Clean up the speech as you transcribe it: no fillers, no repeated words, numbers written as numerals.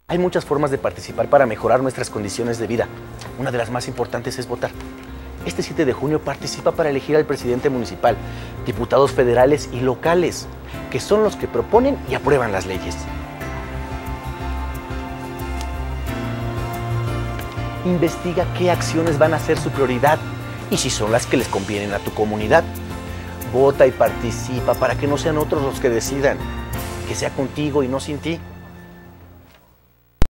Hay muchas formas de participar para mejorar nuestras condiciones de vida. Una de las más importantes es votar. Este 7 de junio participa para elegir al presidente municipal, diputados federales y locales, que son los que proponen y aprueban las leyes. Investiga qué acciones van a ser su prioridad y si son las que les convienen a tu comunidad. Vota y participa para que no sean otros los que decidan, que sea contigo y no sin ti.